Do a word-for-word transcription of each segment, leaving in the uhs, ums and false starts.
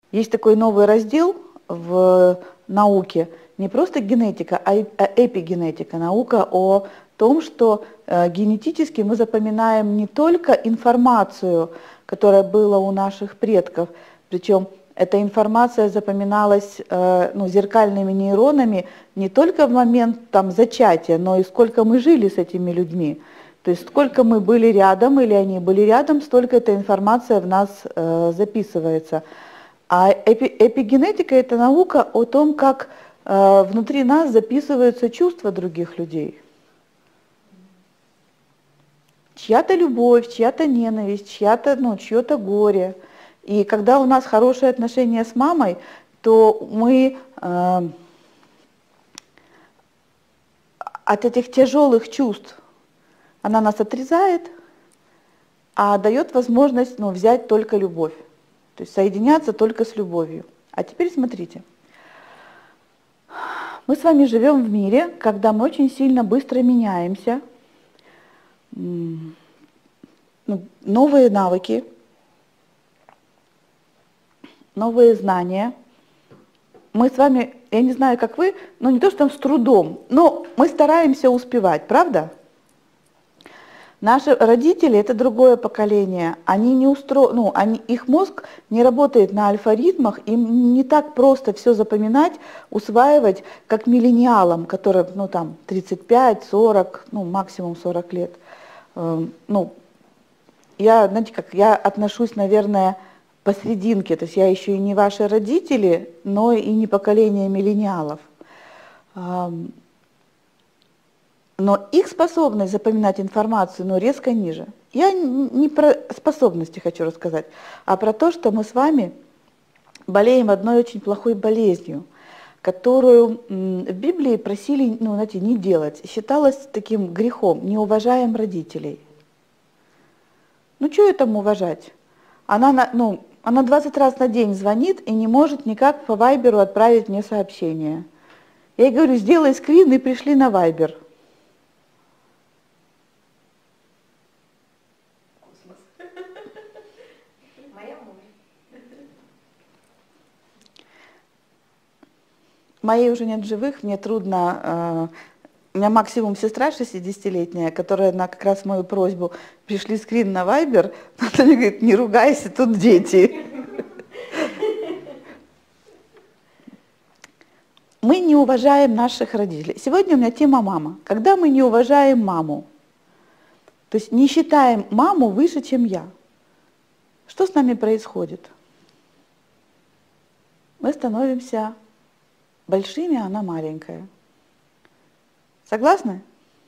Есть такой новый раздел в науке, не просто генетика, а эпигенетика, наука о том, что э, генетически мы запоминаем не только информацию, которая была у наших предков, причем эта информация запоминалась э, ну, зеркальными нейронами не только в момент там, зачатия, но и сколько мы жили с этими людьми. То есть сколько мы были рядом или они были рядом, столько эта информация в нас э, записывается. А эпи, эпигенетика – это наука о том, как э, внутри нас записываются чувства других людей. Чья-то любовь, чья-то ненависть, чья-то, ну, чье-то горе. И когда у нас хорошие отношения с мамой, то мы э, от этих тяжелых чувств, она нас отрезает, а дает возможность, ну, взять только любовь. То есть соединяться только с любовью. А теперь смотрите. Мы с вами живем в мире, когда мы очень сильно быстро меняемся. Ну, новые навыки, новые знания. Мы с вами, я не знаю, как вы, но не то, что там с трудом, но мы стараемся успевать, правда? Наши родители – это другое поколение, они не устро... ну, они... их мозг не работает на альфа-ритмах, им не так просто все запоминать, усваивать, как миллениалам, которым, ну, там, тридцать пять, сорок, ну, максимум сорок лет. Ну, я, знаете, как, я отношусь, наверное, посерединке, то есть я еще и не ваши родители, но и не поколение миллениалов. Но их способность запоминать информацию, ну, резко ниже. Я не про способности хочу рассказать, а про то, что мы с вами болеем одной очень плохой болезнью, которую в Библии просили, ну, знаете, не делать. Считалось таким грехом, не уважаем родителей. Ну, что это там уважать? Она, ну, она двадцать раз на день звонит и не может никак по вайберу отправить мне сообщение. Я ей говорю, сделай скрин и пришли на вайбер. Моей уже нет живых, мне трудно. У меня максимум сестра шестидесятилетняя, которая на как раз мою просьбу пришли скрин на вайбер, она мне говорит, не ругайся, тут дети. Мы не уважаем наших родителей. Сегодня у меня тема мама. Когда мы не уважаем маму, то есть не считаем маму выше, чем я, что с нами происходит? Мы становимся большими, а она маленькая. Согласны?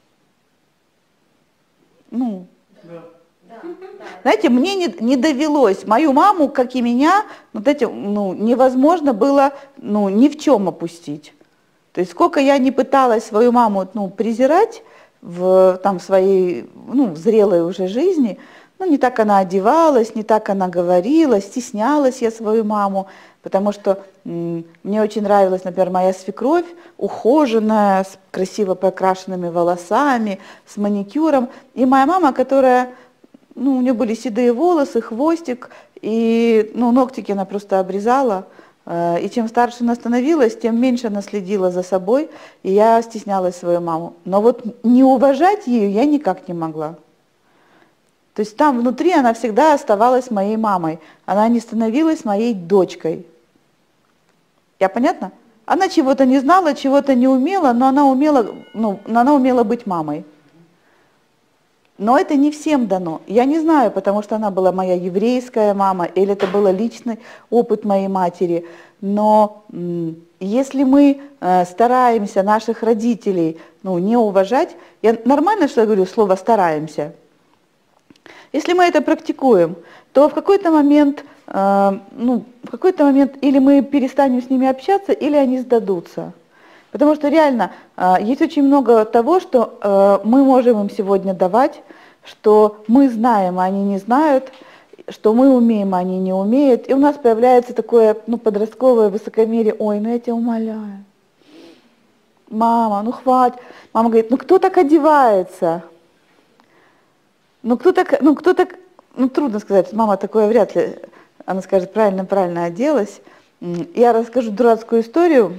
Ну, да. Знаете, мне не, не довелось, мою маму, как и меня, вот эти, ну, невозможно было, ну, ни в чем опустить. То есть сколько я не пыталась свою маму, ну, презирать в, там, в своей, ну, в зрелой уже жизни, ну, не так она одевалась, не так она говорила, стеснялась я свою маму, потому что м, мне очень нравилась, например, моя свекровь, ухоженная, с красиво покрашенными волосами, с маникюром, и моя мама, которая, ну, у нее были седые волосы, хвостик, и, ну, ногтики она просто обрезала, э, и чем старше она становилась, тем меньше она следила за собой, и я стеснялась свою маму. Но вот не уважать ее я никак не могла. То есть там внутри она всегда оставалась моей мамой. Она не становилась моей дочкой. Я понятно? Она чего-то не знала, чего-то не умела, но она умела, ну, она умела быть мамой. Но это не всем дано. Я не знаю, потому что она была моя еврейская мама, или это был личный опыт моей матери. Но м, если мы э, стараемся наших родителей, ну, не уважать, я нормально, что я говорю слово «стараемся»? Если мы это практикуем, то в какой-то момент, э, ну, в какой-то момент или мы перестанем с ними общаться, или они сдадутся. Потому что реально э, есть очень много того, что э, мы можем им сегодня давать, что мы знаем, а они не знают, что мы умеем, а они не умеют. И у нас появляется такое, ну, подростковое высокомерие. Ой, ну я тебя умоляю. Мама, ну хватит. Мама говорит, ну кто так одевается? Ну кто так, ну кто так, ну трудно сказать, мама такое вряд ли. Она скажет, правильно, правильно оделась. Я расскажу дурацкую историю.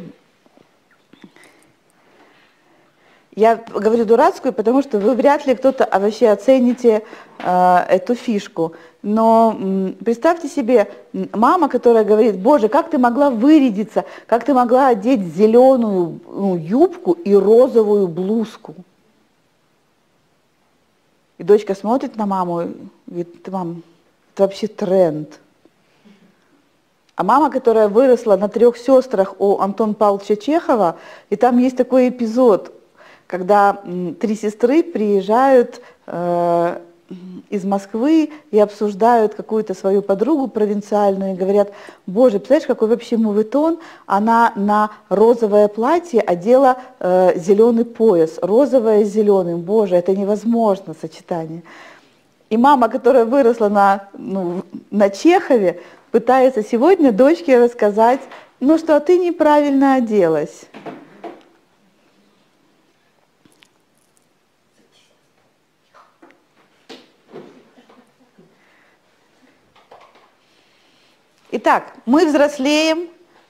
Я говорю дурацкую, потому что вы вряд ли кто-то вообще оцените э, эту фишку. Но м, представьте себе, мама, которая говорит, Боже, как ты могла вырядиться, как ты могла одеть зеленую ну, юбку и розовую блузку. И дочка смотрит на маму и говорит, мам, это вообще тренд. А мама, которая выросла на трех сестрах у Антона Павловича Чехова, и там есть такой эпизод, когда м, три сестры приезжают э, из Москвы и обсуждают какую-то свою подругу провинциальную и говорят, Боже, представляешь, какой вообще мувитон, она на розовое платье одела э, зеленый пояс, розовое с зеленым, Боже, это невозможно сочетание. И мама, которая выросла на, ну, на Чехове, пытается сегодня дочке рассказать, ну что ты неправильно оделась. Итак, мы взрослеем,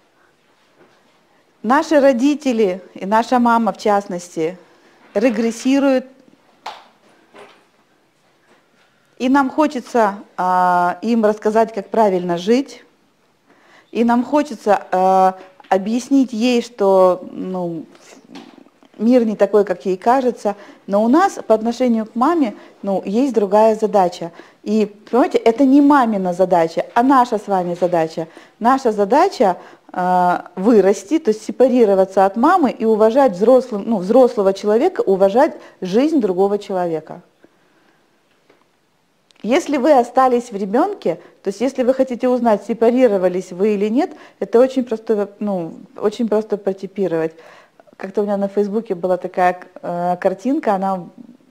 наши родители и наша мама в частности регрессируют, и нам хочется э, им рассказать, как правильно жить, и нам хочется э, объяснить ей, что ну, мир не такой, как ей кажется, но у нас по отношению к маме ну, есть другая задача. И, понимаете, это не мамина задача, а наша с вами задача. Наша задача э, вырасти, то есть сепарироваться от мамы и уважать взрослым, ну, взрослого человека, уважать жизнь другого человека. Если вы остались в ребенке, то есть если вы хотите узнать, сепарировались вы или нет, это очень просто, ну, очень просто протипировать. Как-то у меня на Фейсбуке была такая э, картинка, она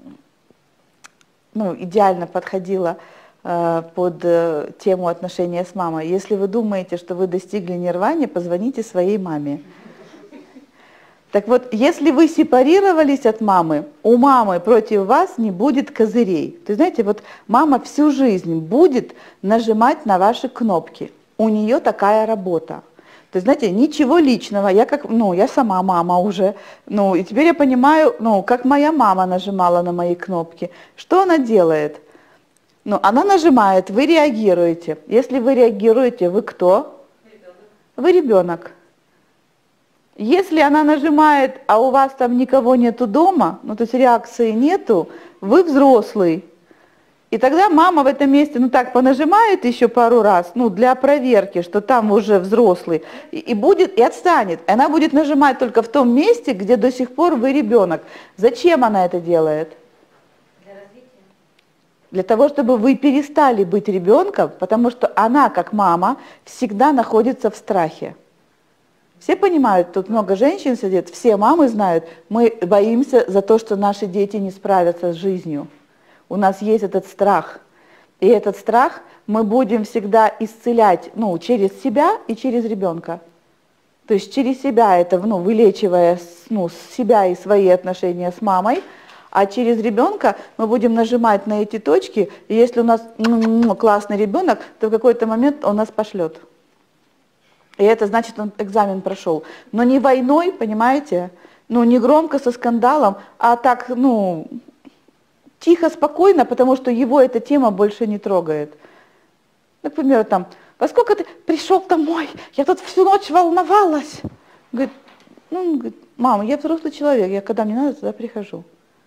ну, идеально подходила э, под э, тему отношения с мамой. Если вы думаете, что вы достигли нирваны, позвоните своей маме. Так вот, если вы сепарировались от мамы, у мамы против вас не будет козырей. То есть, знаете, вот мама всю жизнь будет нажимать на ваши кнопки. У нее такая работа. То есть, знаете, ничего личного. Я как, ну, я сама мама уже. Ну, и теперь я понимаю, ну, как моя мама нажимала на мои кнопки. Что она делает? Ну, она нажимает, вы реагируете. Если вы реагируете, вы кто? Ребенок. Вы ребенок. Если она нажимает, а у вас там никого нету дома, ну то есть реакции нету, вы взрослый. И тогда мама в этом месте, ну так, понажимает еще пару раз, ну для проверки, что там уже взрослый, и, и будет, и отстанет. И она будет нажимать только в том месте, где до сих пор вы ребенок. Зачем она это делает? Для развития. Для того, чтобы вы перестали быть ребенком, потому что она, как мама, всегда находится в страхе. Все понимают, тут много женщин сидит, все мамы знают, мы боимся за то, что наши дети не справятся с жизнью. У нас есть этот страх. И этот страх мы будем всегда исцелять ну, через себя и через ребенка. То есть через себя это, ну, вылечивая ну, себя и свои отношения с мамой, а через ребенка мы будем нажимать на эти точки, и если у нас ну, классный ребенок, то в какой-то момент он нас пошлет. И это значит, он экзамен прошел. Но не войной, понимаете? Ну, не громко, со скандалом, а так, ну, тихо, спокойно, потому что его эта тема больше не трогает. Например, там, во сколько ты пришел домой? Я тут всю ночь волновалась. Говорит, ну, говорит, мама, я взрослый человек, я когда мне надо, туда прихожу.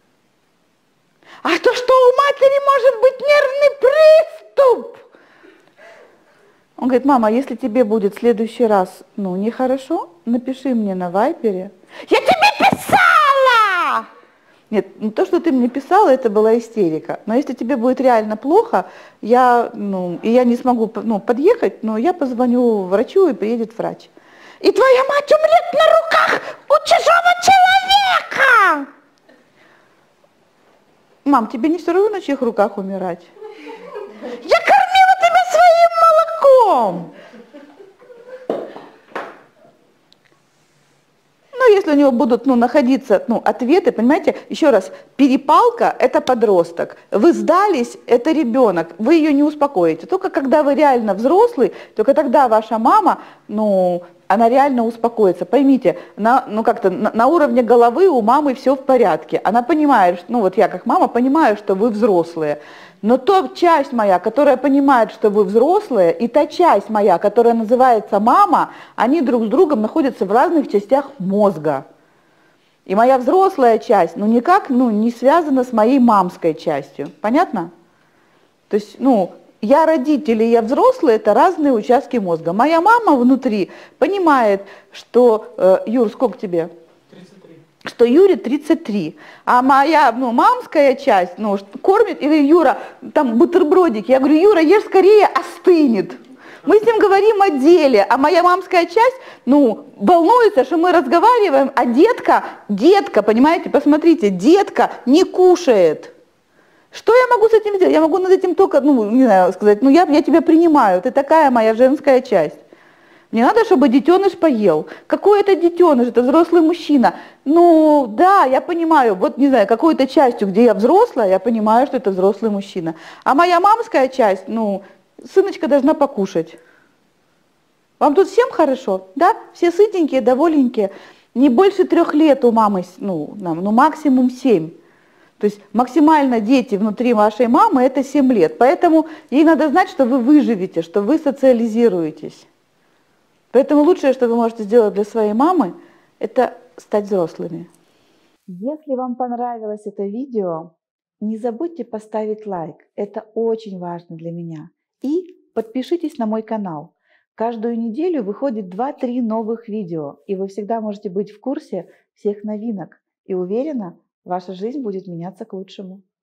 А то, что у матери может быть нервный приступ? Он говорит, мама, если тебе будет в следующий раз, ну, нехорошо, напиши мне на вайбере. Я тебе писала! Нет, не то, что ты мне писала, это была истерика. Но если тебе будет реально плохо, я, ну, и я не смогу ну, подъехать, но я позвоню врачу, и приедет врач. И твоя мать умрет на руках у чужого человека! Мам, тебе не все равно на чьих руках умирать? Я кормила тебя своим молоком! Ну, если у него будут ну, находиться ну, ответы, понимаете, еще раз, перепалка – это подросток, вы сдались – это ребенок, вы ее не успокоите. Только когда вы реально взрослый, только тогда ваша мама, ну, она реально успокоится. Поймите, на, ну, как-то на, на уровне головы у мамы все в порядке. Она понимает, что, ну вот я как мама понимаю, что вы взрослые. Но та часть моя, которая понимает, что вы взрослые, и та часть моя, которая называется мама, они друг с другом находятся в разных частях мозга. И моя взрослая часть, ну никак ну, не связана с моей мамской частью. Понятно? То есть, ну, я родитель и я взрослый, это разные участки мозга. Моя мама внутри понимает, что... Э, Юр, сколько тебе? Что Юре тридцать три, а моя ну, мамская часть ну, кормит, или Юра, там бутербродики, я говорю, Юра, ешь скорее, остынет. Мы с ним говорим о деле, а моя мамская часть, ну, волнуется, что мы разговариваем, а детка, детка, понимаете, посмотрите, детка не кушает. Что я могу с этим сделать? Я могу над этим только, ну, не знаю, сказать, ну, я, я тебя принимаю, ты такая моя женская часть. Мне надо, чтобы детеныш поел. Какой это детеныш? Это взрослый мужчина. Ну, да, я понимаю, вот, не знаю, какой-то частью, где я взрослая, я понимаю, что это взрослый мужчина. А моя мамская часть, ну, сыночка должна покушать. Вам тут всем хорошо? Да? Все сытенькие, доволенькие. Не больше трех лет у мамы, ну, нам, ну, максимум семь. То есть максимально дети внутри вашей мамы это семь лет. Поэтому ей надо знать, что вы выживете, что вы социализируетесь. Поэтому лучшее, что вы можете сделать для своей мамы, это стать взрослыми. Если вам понравилось это видео, не забудьте поставить лайк. Это очень важно для меня. И подпишитесь на мой канал. Каждую неделю выходит два-три новых видео, и вы всегда можете быть в курсе всех новинок. И уверена, ваша жизнь будет меняться к лучшему.